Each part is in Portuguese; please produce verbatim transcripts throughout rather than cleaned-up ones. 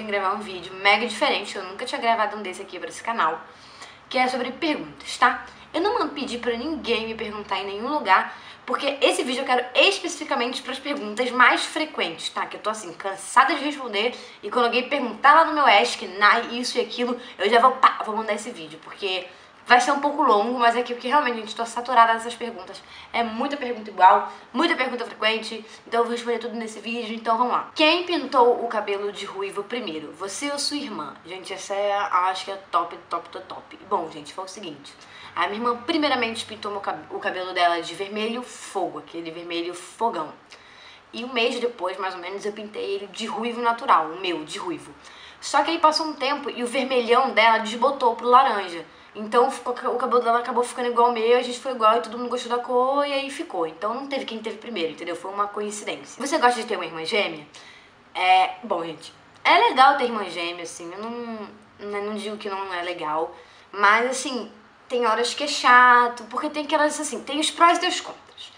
gravar um vídeo mega diferente, eu nunca tinha gravado um desse aqui pra esse canal, que é sobre perguntas, tá? Eu não mando pedir pra ninguém me perguntar em nenhum lugar, porque esse vídeo eu quero especificamente para as perguntas mais frequentes, tá? Que eu tô assim, cansada de responder, e quando alguém perguntar lá no meu Ask, na isso e aquilo, eu já vou, pá, vou mandar esse vídeo, porque vai ser um pouco longo, mas é que porque realmente, gente, tô saturada dessas perguntas. É muita pergunta igual, muita pergunta frequente, então eu vou responder tudo nesse vídeo, então vamos lá. Quem pintou o cabelo de ruivo primeiro? Você ou sua irmã? Gente, essa é, acho que é top, top, top, top. Bom, gente, foi o seguinte. A minha irmã primeiramente pintou meu cab o cabelo dela de vermelho fogo, aquele vermelho fogão. E um mês depois, mais ou menos, eu pintei ele de ruivo natural, o meu, de ruivo. Só que aí passou um tempo e o vermelhão dela desbotou pro laranja. Então ficou, o cabelo dela acabou ficando igual ao meu, a gente foi igual e todo mundo gostou da cor e aí ficou. Então não teve quem teve primeiro, entendeu? Foi uma coincidência. Você gosta de ter uma irmã gêmea? É, bom, gente, é legal ter irmã gêmea, assim, eu não, não digo que não é legal, mas assim, tem horas que é chato, porque tem aquelas, assim, tem os prós e os contras.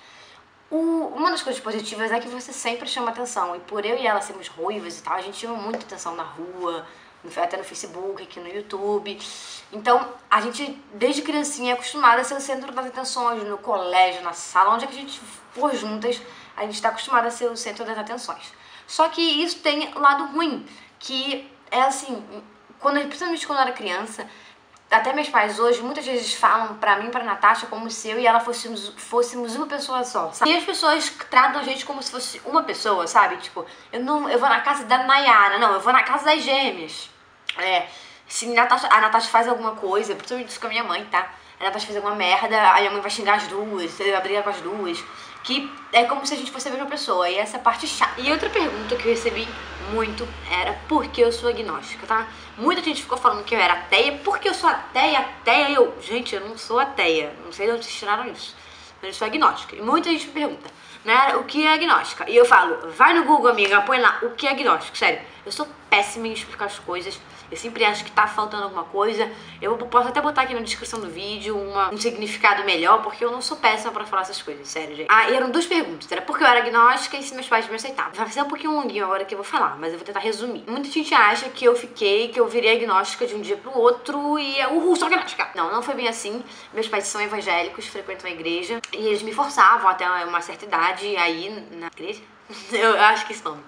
O, uma das coisas positivas é que você sempre chama atenção, e por eu e ela sermos ruivas e tal, a gente chama muita atenção na rua, até no Facebook, aqui no YouTube. Então, a gente, desde criancinha, é acostumada a ser o centro das atenções, no colégio, na sala, onde é que a gente for juntas, a gente está acostumada a ser o centro das atenções. Só que isso tem lado ruim, que é assim, quando, principalmente quando eu era criança, até meus pais hoje, muitas vezes falam pra mim e pra Natasha como se eu e ela fôssemos, fôssemos uma pessoa só, sabe? E as pessoas tratam a gente como se fosse uma pessoa, sabe? Tipo, eu não, eu vou na casa da Nayara, não, eu vou na casa das gêmeas. É, se Natasha, a Natasha faz alguma coisa, principalmente isso com a minha mãe, tá? A Natasha faz alguma merda, a minha mãe vai xingar as duas, vai brigar com as duas. Que é como se a gente fosse a mesma pessoa, e essa é a parte chata. E outra pergunta que eu recebi muito era por que eu sou agnóstica, tá? Muita gente ficou falando que eu era ateia, porque eu sou ateia, ateia, eu... Gente, eu não sou ateia, não sei de onde vocês tiraram isso, mas eu sou agnóstica. E muita gente me pergunta, né, o que é agnóstica? E eu falo, vai no Google, amiga, põe lá, o que é agnóstico, sério. Eu sou péssima em explicar as coisas, eu sempre acho que tá faltando alguma coisa. Eu posso até botar aqui na descrição do vídeo uma, um significado melhor, porque eu não sou péssima pra falar essas coisas, sério, gente. Ah, e eram duas perguntas, era porque eu era agnóstica e se meus pais me aceitavam. Vai ser um pouquinho longuinho agora que eu vou falar, mas eu vou tentar resumir. Muita gente acha que eu fiquei, que eu virei agnóstica de um dia pro outro e é uhul, sou agnóstica. Não, não foi bem assim. Meus pais são evangélicos, frequentam a igreja, e eles me forçavam até uma certa idade aí na igreja. Eu acho que esse nome.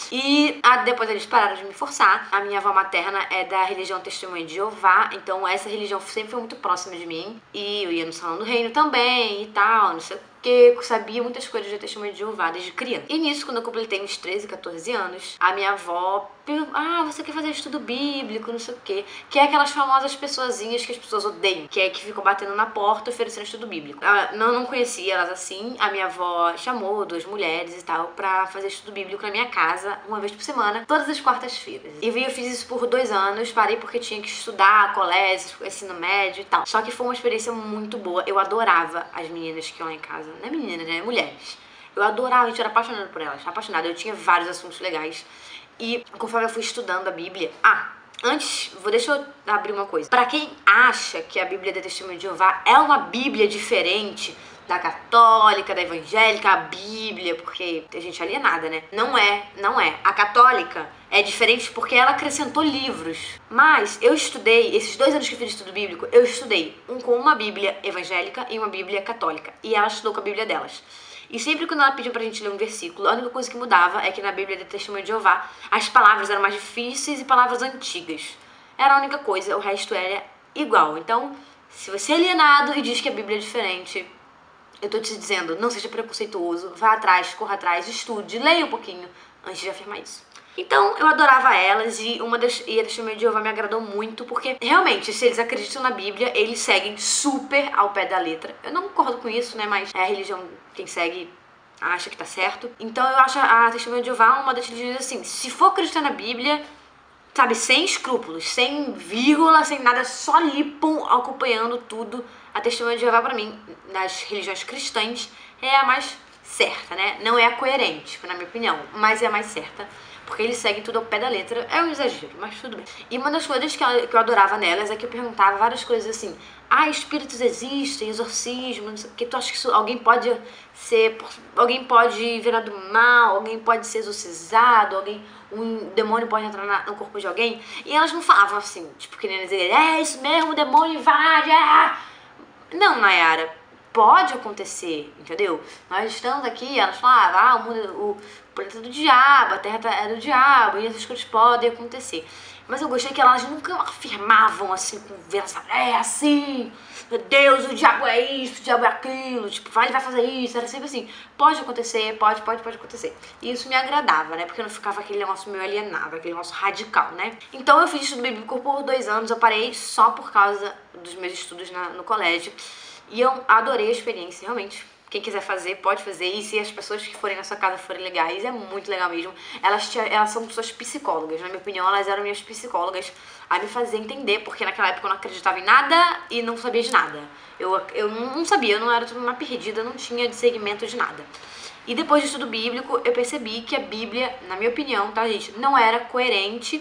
E ah, depois eles pararam de me forçar. A minha avó materna é da religião Testemunha de Jeová, então essa religião sempre foi muito próxima de mim. E eu ia no Salão do Reino também e tal, não sei o que. Eu sabia muitas coisas de Testemunha de Jeová desde criança. E nisso, quando eu completei uns treze, quatorze anos, a minha avó perguntou, ah, você quer fazer estudo bíblico, não sei o que. Que é aquelas famosas pessoazinhas que as pessoas odeiam, que é que ficam batendo na porta oferecendo estudo bíblico. Eu não, não conhecia elas assim. A minha avó chamou duas mulheres e tal pra fazer estudo bíblico na minha casa, uma vez por semana, todas as quartas-feiras. E eu fiz isso por dois anos, parei porque tinha que estudar, colégio, ensino médio e tal. Só que foi uma experiência muito boa. Eu adorava as meninas que iam lá em casa. Não é meninas, né? Mulheres. Eu adorava, a gente era apaixonada por elas, apaixonada. Eu tinha vários assuntos legais. E conforme eu fui estudando a Bíblia... Ah, antes, vou, deixa eu abrir uma coisa. Pra quem acha que a Bíblia da Testemunha de Jeová é uma Bíblia diferente da católica, da evangélica, a Bíblia, porque tem gente alienada, né? Não é, não é. A católica é diferente porque ela acrescentou livros. Mas eu estudei, esses dois anos que eu fiz estudo bíblico, eu estudei um com uma Bíblia evangélica e uma Bíblia católica. E ela estudou com a Bíblia delas. E sempre quando ela pediu pra gente ler um versículo, a única coisa que mudava é que na Bíblia da Testemunha de Jeová as palavras eram mais difíceis e palavras antigas. Era a única coisa, o resto era igual. Então, se você é alienado e diz que a Bíblia é diferente, eu tô te dizendo, não seja preconceituoso, vá atrás, corra atrás, estude, leia um pouquinho antes de afirmar isso. Então, eu adorava elas e uma das, e a Testemunha de Jeová me agradou muito, porque realmente, se eles acreditam na Bíblia, eles seguem super ao pé da letra. Eu não concordo com isso, né, mas é a religião, quem segue acha que tá certo. Então, eu acho a Testemunha de Jeová uma das religiões assim, se for acreditar na Bíblia, sabe, sem escrúpulos, sem vírgula, sem nada, só ali, pum, acompanhando tudo. A Testemunha de Jeová, pra mim, nas religiões cristãs, é a mais certa, né? Não é a coerente, na minha opinião, mas é a mais certa. Porque eles seguem tudo ao pé da letra. É um exagero, mas tudo bem. E uma das coisas que eu, que eu adorava nelas é que eu perguntava várias coisas assim. Ah, espíritos existem, exorcismo, não sei o que. Tu acha que isso, alguém pode ser... Alguém pode virar do mal, alguém pode ser exorcizado, alguém... Um demônio pode entrar na, no corpo de alguém? E elas não falavam assim, tipo, querendo dizer, é isso mesmo, o demônio invade, ah! Não, Nayara. Pode acontecer, entendeu? Nós estamos aqui, elas falavam, ah, o mundo, o planeta é do diabo, a terra é do diabo, e essas coisas podem acontecer. Mas eu gostei que elas nunca afirmavam assim, com conversa, é assim, meu Deus, o diabo é isso, o diabo é aquilo, tipo, vai, ele vai fazer isso, era sempre assim, pode acontecer, pode, pode, pode acontecer. E isso me agradava, né, porque não ficava aquele negócio meio alienado, aquele negócio radical, né. Então eu fiz estudo bíblico por dois anos, eu parei só por causa dos meus estudos na, no colégio. E eu adorei a experiência, realmente. Quem quiser fazer, pode fazer. E se as pessoas que forem na sua casa forem legais, é muito legal mesmo. Elas, te, elas são pessoas psicólogas, na minha opinião, elas eram minhas psicólogas a me fazer entender, porque naquela época eu não acreditava em nada e não sabia de nada. Eu, eu não sabia, eu não era uma perdida, não tinha discernimento de nada. E depois de estudo bíblico, eu percebi que a Bíblia, na minha opinião, tá, gente, não era coerente.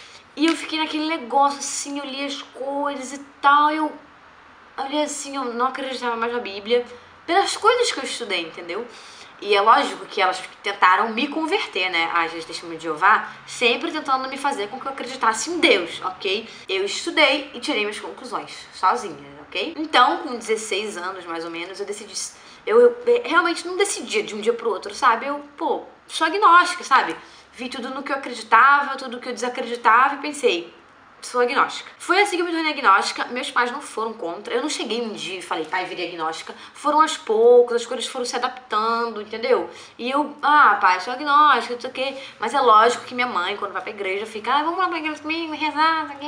E eu fiquei naquele negócio assim, eu li as coisas e tal, eu... Olha, assim, eu não acreditava mais na Bíblia pelas coisas que eu estudei, entendeu? E é lógico que elas tentaram me converter, né? As Testemunhas de Jeová, sempre tentando me fazer com que eu acreditasse em Deus, ok? Eu estudei e tirei minhas conclusões, sozinha, ok? Então, com dezesseis anos, mais ou menos, eu decidi... Eu, eu realmente não decidia de um dia pro outro, sabe? Eu, pô, sou agnóstica, sabe? Vi tudo no que eu acreditava, tudo que eu desacreditava e pensei... Sou agnóstica. Foi assim que eu me tornei agnóstica. Meus pais não foram contra. Eu não cheguei um dia e falei, pai, virei agnóstica. Foram aos poucos, as coisas foram se adaptando, entendeu? E eu, ah, pai, sou agnóstica, não sei o quê. Mas é lógico que minha mãe, quando vai pra igreja, fica, ah, vamos lá pra igreja comigo, rezar, não sei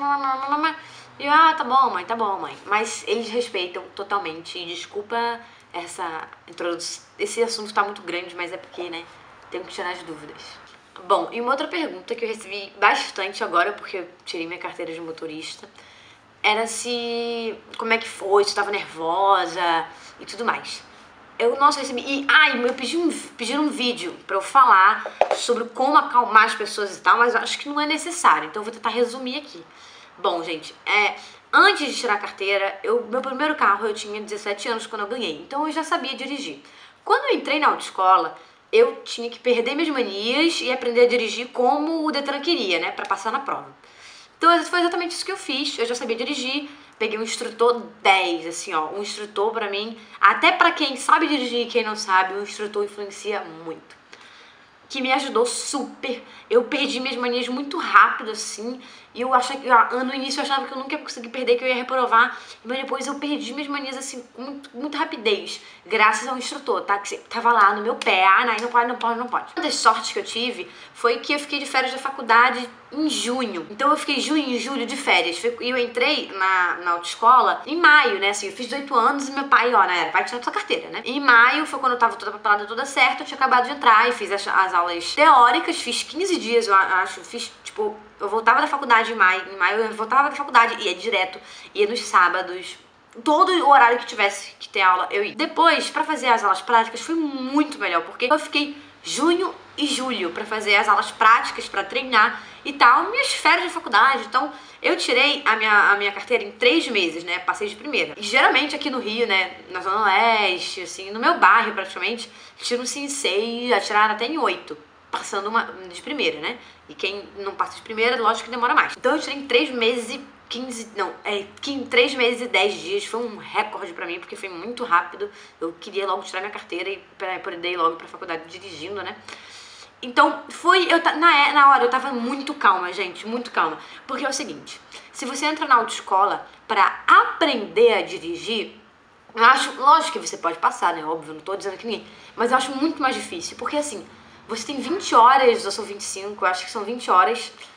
o quê. E eu, ah, tá bom, mãe, tá bom, mãe. Mas eles respeitam totalmente. E desculpa essa introdução. Esse assunto tá muito grande, mas é porque, né, tenho que tirar as dúvidas. Bom, e uma outra pergunta que eu recebi bastante agora, porque eu tirei minha carteira de motorista, era se... como é que foi, se eu tava nervosa e tudo mais. Eu, nossa, recebi... E, ai, eu pedi um, pedi um vídeo pra eu falar sobre como acalmar as pessoas e tal, mas eu acho que não é necessário, então eu vou tentar resumir aqui. Bom, gente, é... Antes de tirar a carteira, eu, meu primeiro carro eu tinha dezessete anos quando eu ganhei, então eu já sabia dirigir. Quando eu entrei na autoescola, eu tinha que perder minhas manias e aprender a dirigir como o Detran queria, né, pra passar na prova. Então foi exatamente isso que eu fiz, eu já sabia dirigir, peguei um instrutor dez, assim, ó, um instrutor pra mim, até pra quem sabe dirigir e quem não sabe, o instrutor influencia muito. Que me ajudou super, eu perdi minhas manias muito rápido, assim, e eu achei que, no início eu achava que eu nunca ia conseguir perder, que eu ia reprovar, mas depois eu perdi minhas manias, assim, com muito, muita rapidez, graças ao instrutor, tá, que tava lá no meu pé, ah, não, não pode, não pode, não pode. Uma das sortes que eu tive foi que eu fiquei de férias da faculdade em junho, então eu fiquei junho e julho de férias, e eu entrei na, na autoescola em maio, né, assim, eu fiz dezoito anos e meu pai, ó, né, vai tirar tua carteira, né. E em maio foi quando eu tava toda preparada, toda certa, eu tinha acabado de entrar e fiz as, as aulas teóricas, fiz quinze dias, eu acho, fiz, tipo, eu voltava da faculdade em maio, em maio eu voltava da faculdade, ia direto, ia nos sábados, todo o horário que tivesse que ter aula, eu ia. Depois, pra fazer as aulas práticas, foi muito melhor, porque eu fiquei junho e julho pra fazer as aulas práticas, pra treinar e tal, minhas férias de faculdade, então eu tirei a minha, a minha carteira em três meses, né, passei de primeira. E geralmente aqui no Rio, né, na Zona Oeste, assim, no meu bairro praticamente, tiram-se em seis, já tiraram até em oito. Passando uma de primeira, né? E quem não passa de primeira, lógico que demora mais. Então eu tirei em três meses e quinze... Não, é... três meses e dez dias. Foi um recorde pra mim, porque foi muito rápido. Eu queria logo tirar minha carteira e pra poder ir logo pra faculdade dirigindo, né? Então, foi... Eu, na, na hora, eu tava muito calma, gente. Muito calma. Porque é o seguinte. Se você entra na autoescola pra aprender a dirigir... Eu acho... Lógico que você pode passar, né? Óbvio, não tô dizendo que ninguém... Mas eu acho muito mais difícil. Porque, assim... Você tem vinte horas, ou são vinte e cinco, eu acho que são vinte horas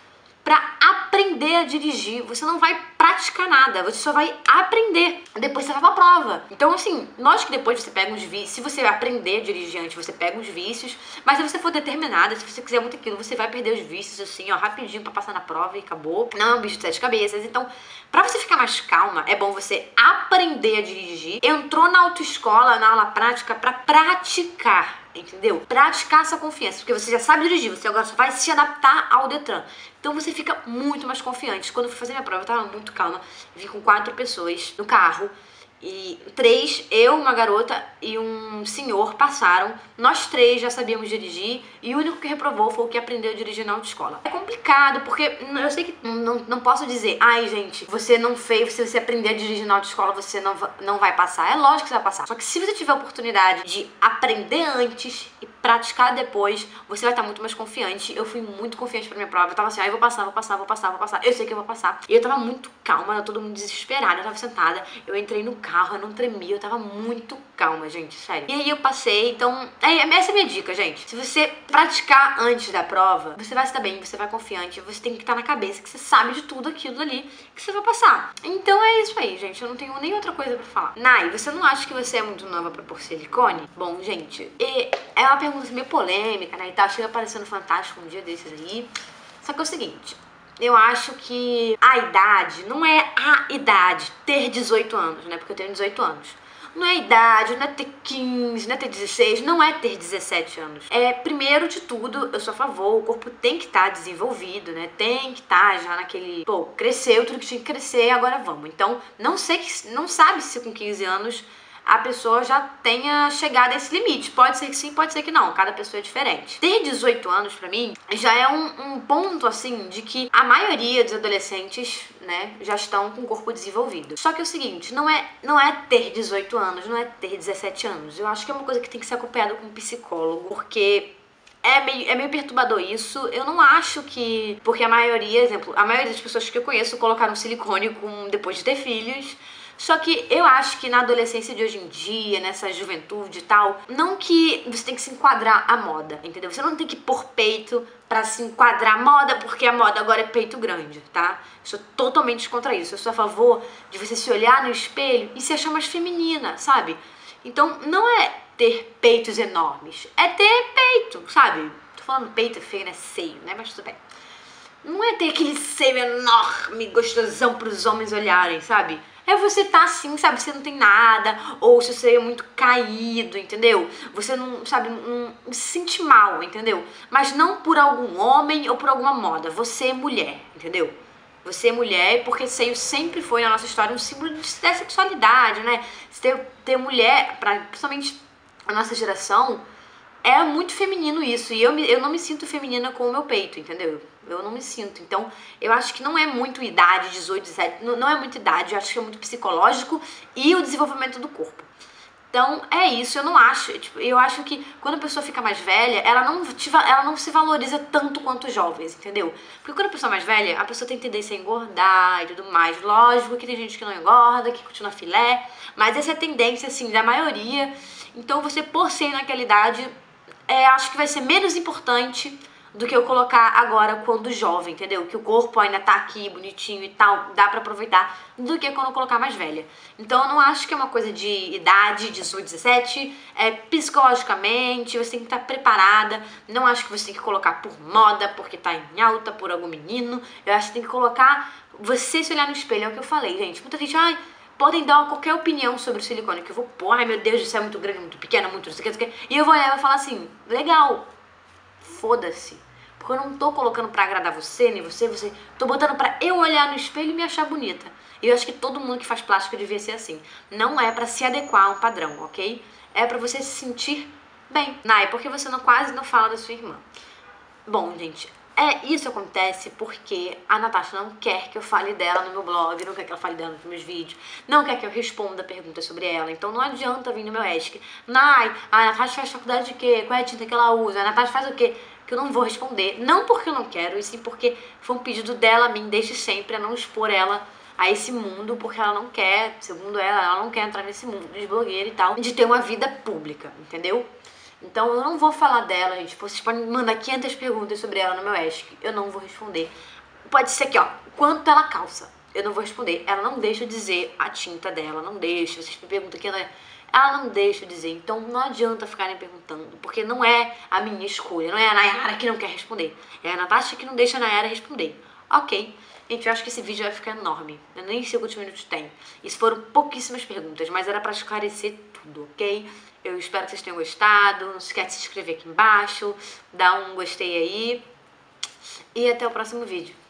pra aprender a dirigir. Você não vai praticar nada, você só vai aprender. Depois você vai pra prova. Então, assim, lógico que depois você pega uns vícios. Se você aprender a dirigir antes, você pega uns vícios. Mas se você for determinada, se você quiser muito aquilo, você vai perder os vícios, assim, ó, rapidinho pra passar na prova e acabou. Não é um bicho de sete cabeças. Então, pra você ficar mais calma, é bom você aprender a dirigir. Entrou na autoescola, na aula prática, pra praticar. Entendeu? Praticar essa confiança, porque você já sabe dirigir, você agora só vai se adaptar ao Detran. Então você fica muito mais confiante. Quando eu fui fazer minha prova, eu tava muito calma. Eu vim com quatro pessoas no carro. E três, eu, uma garota e um senhor passaram. Nós três já sabíamos dirigir e o único que reprovou foi o que aprendeu a dirigir na autoescola. É complicado, porque eu sei que não, não posso dizer, ai gente, você não fez, se você aprender a dirigir na autoescola, você não, não vai passar. É lógico que você vai passar. Só que se você tiver a oportunidade de aprender antes e praticar depois, você vai estar muito mais confiante. Eu fui muito confiante pra minha prova. Eu tava assim, ai, vou passar, vou passar, vou passar, vou passar. Eu sei que eu vou passar. E eu tava muito calma, todo mundo desesperado. Eu tava sentada, eu entrei no carro, eu não tremia, eu tava muito calma, gente, sério. E aí eu passei, então, é, essa é a minha dica, gente. Se você praticar antes da prova, você vai estar bem, você vai confiante, você tem que estar na cabeça que você sabe de tudo aquilo ali que você vai passar. Então é isso aí, gente, eu não tenho nem outra coisa pra falar. Nai, você não acha que você é muito nova pra pôr silicone? Bom, gente, é uma pergunta meio polêmica, né, e tal, chega aparecendo fantástico um dia desses aí. Só que é o seguinte, eu acho que a idade não é a idade, ter dezoito anos, né? Porque eu tenho dezoito anos. Não é a idade, não é ter quinze, não é ter dezesseis, não é ter dezessete anos. É, primeiro de tudo, eu sou a favor, o corpo tem que estar desenvolvido, né? Tem que estar já naquele... Pô, cresceu tudo que tinha que crescer, agora vamos. Então, não sei, que, não sabe se com quinze anos a pessoa já tenha chegado a esse limite. Pode ser que sim, pode ser que não. Cada pessoa é diferente. Ter dezoito anos, pra mim, já é um, um ponto, assim, de que a maioria dos adolescentes, né, já estão com o corpo desenvolvido. Só que é o seguinte, não é, não é ter dezoito anos, não é ter dezessete anos. Eu acho que é uma coisa que tem que ser acompanhada com um psicólogo, porque... É meio, é meio perturbador isso. Eu não acho que... Porque a maioria, exemplo, a maioria das pessoas que eu conheço colocaram silicone com, depois de ter filhos. Só que eu acho que na adolescência de hoje em dia, nessa juventude e tal, não que você tem que se enquadrar à moda, entendeu? Você não tem que pôr peito pra se enquadrar à moda, porque a moda agora é peito grande, tá? Eu sou totalmente contra isso. Eu sou a favor de você se olhar no espelho e se achar mais feminina, sabe? Então, não é ter peitos enormes, é ter peito, sabe? Tô falando peito é feio, né? Seio, né? Mas tudo bem. Não é ter aquele seio enorme, gostosão pros homens olharem, sabe? É você tá assim, sabe? Você não tem nada, ou se você é muito caído, entendeu? Você não, sabe, não, não se sente mal, entendeu? Mas não por algum homem ou por alguma moda. Você é mulher, entendeu? Você é mulher porque seio sempre foi na nossa história um símbolo de sexualidade, né? Ter, ter mulher, pra, principalmente a nossa geração, é muito feminino isso. E eu, me, eu não me sinto feminina com o meu peito, entendeu? Eu não me sinto. Então, eu acho que não é muito idade, dezoito, dezessete, não, não é muito idade, eu acho que é muito psicológico e o desenvolvimento do corpo. Então, é isso, eu não acho, tipo, eu acho que quando a pessoa fica mais velha, ela não, te, ela não se valoriza tanto quanto os jovens, entendeu? Porque quando a pessoa é mais velha, a pessoa tem tendência a engordar e tudo mais. Lógico que tem gente que não engorda, que continua filé, mas essa é a tendência, assim, da maioria. Então, você, por ser naquela idade, é, acho que vai ser menos importante do que eu colocar agora quando jovem, entendeu? Que o corpo ainda tá aqui bonitinho e tal, dá pra aproveitar, do que quando eu colocar mais velha. Então eu não acho que é uma coisa de idade, dezoito, dezessete, é psicologicamente, você tem que estar preparada. Não acho que você tem que colocar por moda, porque tá em alta, por algum menino. Eu acho que tem que colocar, você se olhar no espelho, é o que eu falei, gente. Muita gente, ai, podem dar qualquer opinião sobre o silicone, que eu vou pôr, ai meu Deus, isso é muito grande, muito pequeno, muito não sei o que, não sei o que. E eu vou olhar e vou falar assim, legal, foda-se. Porque eu não tô colocando pra agradar você, nem você, você. Tô botando pra eu olhar no espelho e me achar bonita. E eu acho que todo mundo que faz plástica devia ser assim. Não é pra se adequar a um padrão, ok? É pra você se sentir bem. Nai, por que você não, quase não fala da sua irmã? Bom, gente, é, isso acontece porque a Natasha não quer que eu fale dela no meu blog, não quer que ela fale dela nos meus vídeos, não quer que eu responda perguntas sobre ela. Então não adianta vir no meu ESC. Nai, a Natasha faz faculdade de quê? Qual é a tinta que ela usa? A Natasha faz o quê? Que eu não vou responder. Não porque eu não quero, e sim porque foi um pedido dela a mim desde sempre, a não expor ela a esse mundo, porque ela não quer, segundo ela, ela não quer entrar nesse mundo de blogueira e tal, de ter uma vida pública, entendeu? Então eu não vou falar dela, gente. Vocês podem mandar quinhentas perguntas sobre ela no meu ESC, eu não vou responder. pode ser aqui, ó, quanto ela calça. Eu não vou responder. Ela não deixa eu dizer a tinta dela, não deixa. Vocês me perguntam que ela é... Ela não deixa eu dizer. Então não adianta ficarem perguntando, porque não é a minha escolha. Não é a Nayara que não quer responder. É a Natasha que não deixa a Nayara responder. Ok. Gente, eu acho que esse vídeo vai ficar enorme. Eu nem sei quantos minutos tem. Isso foram pouquíssimas perguntas, mas era pra esclarecer tudo, ok? Eu espero que vocês tenham gostado. Não se esquece de se inscrever aqui embaixo. Dá um gostei aí. E até o próximo vídeo.